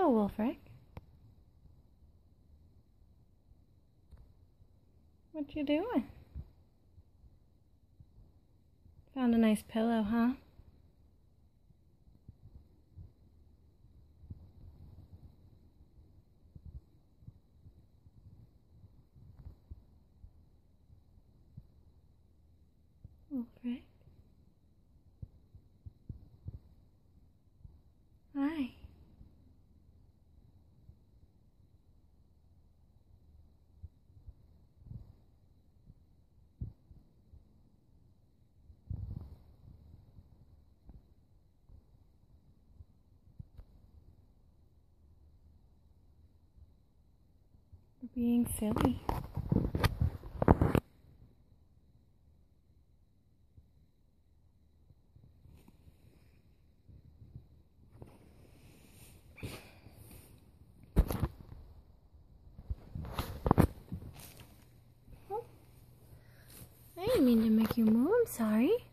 Hello, Wulfric. What you doing? Found a nice pillow, huh? Wulfric. Hi. You're being silly. I didn't mean to make you move, I'm sorry.